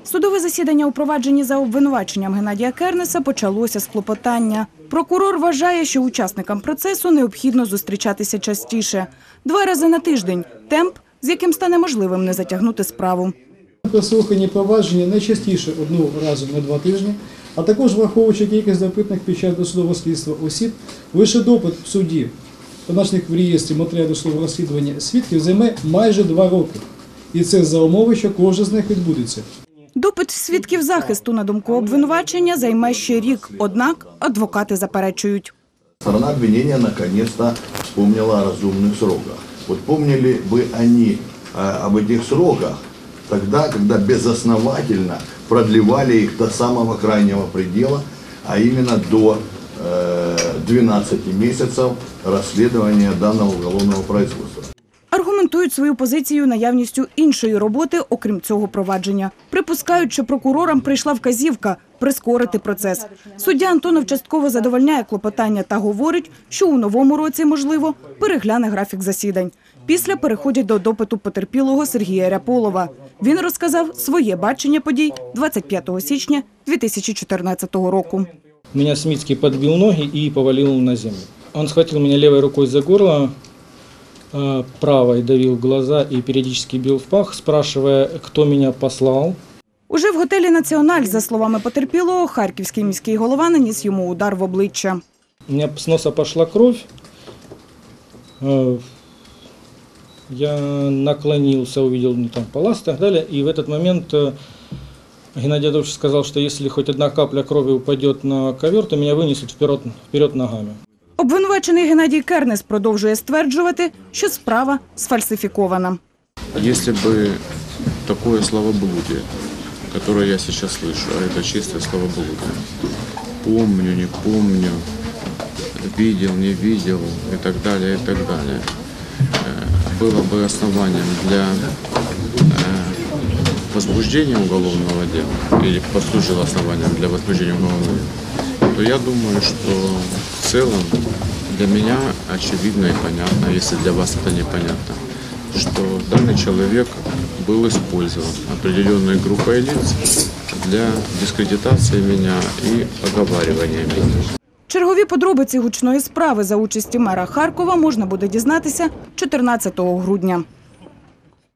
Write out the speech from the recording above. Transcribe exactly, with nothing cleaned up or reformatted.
Судове засідання у провадженні за обвинуваченням Геннадія Кернеса почалося з клопотання. Прокурор вважає, що учасникам процесу необхідно зустрічатися частіше. Два рази на тиждень – темп, з яким стане можливим не затягнути справу. Прослухання провадження найчастіше одного разу на два тижні, а також враховуючи кількість допитних під час досудового слідства осіб, лише допит в суді, позначених в реєстрі матеріалів досудового розслідування свідків, займе майже два роки. І це за умови, що кожен з них відбудеться. Допит свідків захисту, на думку обвинувачення, займе ще рік. Однак адвокати заперечують. Сторона обвинения наконец-то вспомнила о разумных сроках. Вот помнили бы они э, об этих сроках тогда, когда безосновательно продлевали их до самого крайнего предела, а именно до э, двенадцати месяцев расследования данного уголовного производства. Аргументують свою позицію наявністю іншої роботи, окрім цього провадження. Припускають, що прокурорам прийшла вказівка прискорити процес. Суддя Антонов частково задовольняє клопотання та говорить, що у новому році, можливо, перегляне графік засідань. Після переходять до допиту потерпілого Сергія Ряполова. Він розказав своє бачення подій двадцять п'ятого січня дві тисячі чотирнадцятого року. Меня Смицкий подбил ноги и повалил на землю. Он схватил меня левой рукой за горло, правой давил в глаза и периодически бил в пах, спрашивая, кто меня послал. Уже в готелі «Національ», за словами потерпілого, харківський міський голова наніс йому удар в обличчя. У меня с носа пошла кровь. Я наклонился, увидел ну, там палас и так далее. И в этот момент Геннадий Адольфович сказал, что если хоть одна капля крови упадет на ковер, то меня вынесут вперед, вперед ногами. Обвинувачений Геннадій Кернес продовжує стверджувати, що справа сфальсифікована. Если бы такое словоблудие, которое я сейчас слышу, а это чистое словоблудие, помню, не помню, видел, не видел и так далее, и так далее, было бы основанием для возбуждения уголовного дела или послужило основанием для возбуждения уголовного дела, то я думаю, что в целом для меня очевидно и понятно, если для вас это непонятно, что данный человек был использован определенной группой лиц для дискредитации меня и оговаривания меня. Чергові подробиці гучної справи за участі мера Харкова можна буде дізнатися чотирнадцятого грудня.